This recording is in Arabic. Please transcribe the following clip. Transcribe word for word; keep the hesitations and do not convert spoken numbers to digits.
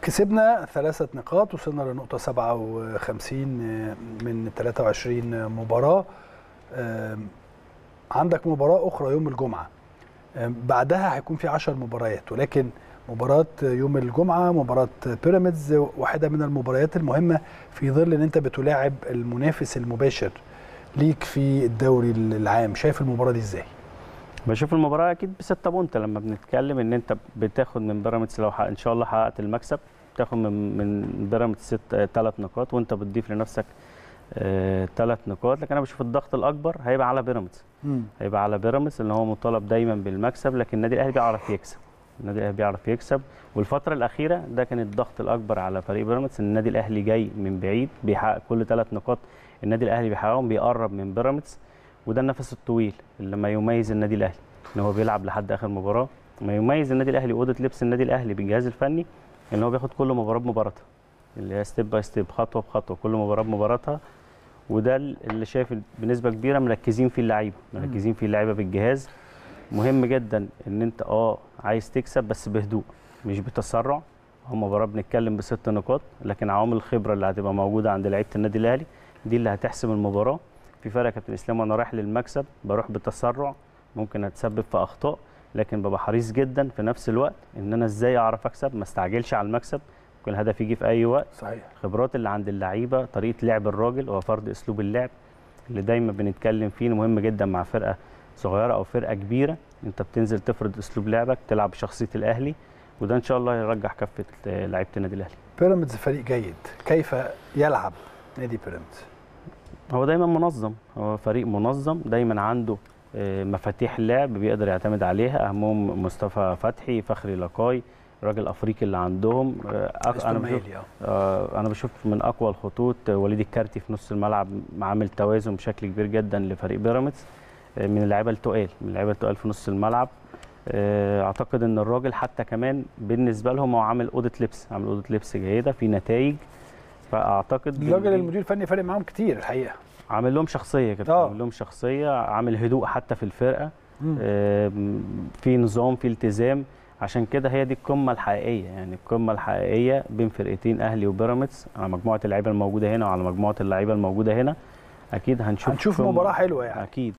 كسبنا ثلاثة نقاط، وصلنا لنقطة سبعة وخمسين من ثلاثة وعشرين مباراة. عندك مباراة أخرى يوم الجمعة، بعدها هيكون في عشر مباريات، ولكن مباراة يوم الجمعة مباراة بيراميدز واحدة من المباريات المهمة في ظل ان انت بتلاعب المنافس المباشر ليك في الدوري العام. شايف المباراة دي ازاي؟ بشوف المباراة اكيد بستة بونت. لما بنتكلم ان انت بتاخد من بيراميدز لو ان شاء الله حققت المكسب، بتاخد من من بيراميدز ست ثلاث نقاط، وانت بتضيف لنفسك ثلاث آه نقاط. لكن انا بشوف الضغط الاكبر هيبقى على بيراميدز، هيبقى على بيراميدز اللي هو مطالب دايما بالمكسب، لكن النادي الاهلي بيعرف يكسب، النادي الاهلي بيعرف يكسب. والفترة الأخيرة ده كان الضغط الأكبر على فريق بيراميدز، إن النادي الأهلي جاي من بعيد بيحقق كل ثلاث نقاط النادي الأهلي بيحققهم، بيقرب من بيراميدز، وده النفس الطويل اللي ما يميز النادي الأهلي إن هو بيلعب لحد آخر مباراة. ما يميز النادي الأهلي وأوضة لبس النادي الأهلي بالجهاز الفني إن هو بياخد كل مباراة بمباراتها، اللي هي ستيب باي ستيب، خطوة بخطوة، كل مباراة بمباراتها. وده اللي شايف بنسبة كبيرة مركزين فيه اللعيبة، مركزين فيه اللعيبة بالجهاز. مهم جدا ان انت اه عايز تكسب بس بهدوء مش بتسرع. هو مباراه بنتكلم بست نقاط، لكن عوامل الخبره اللي هتبقى موجوده عند لعيبه النادي الاهلي دي اللي هتحسم المباراه. في فرق يا كابتن اسلام، وانا رايح للمكسب بروح بالتسرع ممكن اتسبب في اخطاء، لكن ببقى حريص جدا في نفس الوقت ان انا ازاي اعرف اكسب، ما استعجلش على المكسب، ممكن الهدف يجي في اي وقت. صحيح. الخبرات اللي عند اللعيبه، طريقه لعب الراجل وفرض اسلوب اللعب اللي دايما بنتكلم فيه، مهم جدا مع فرقه صغيره او فرقه كبيره. انت بتنزل تفرض اسلوب لعبك، تلعب بشخصيه الاهلي، وده ان شاء الله يرجح كفه لعيبه النادي الاهلي. بيراميدز فريق جيد، كيف يلعب نادي بيراميدز؟ هو دايما منظم، هو فريق منظم، دايما عنده مفاتيح لعب بيقدر يعتمد عليها، اهمهم مصطفى فتحي، فخري لقاي، الراجل الافريقي اللي عندهم. انا بشوف انا بشوف من اقوى الخطوط وليد الكارتي في نص الملعب، عامل توازن بشكل كبير جدا لفريق بيراميدز، من اللعيبه التقال، من اللعيبه التقال في نص الملعب. اعتقد ان الراجل حتى كمان بالنسبه لهم هو عامل اوضه لبس، عامل اوضه لبس جيده في نتائج. فاعتقد الراجل المدير الفني فارق معاهم كتير الحقيقه، عامل لهم شخصيه كده، عامل لهم شخصيه، عامل هدوء حتى في الفرقه، في نظام، في التزام. عشان كده هي دي القمه الحقيقيه، يعني القمه الحقيقيه بين فرقتين اهلي وبيراميدز، على مجموعه اللعيبه الموجوده هنا وعلى مجموعه اللعيبه الموجوده هنا. اكيد هنشوف هنشوف مباراه حلوه يعني. اكيد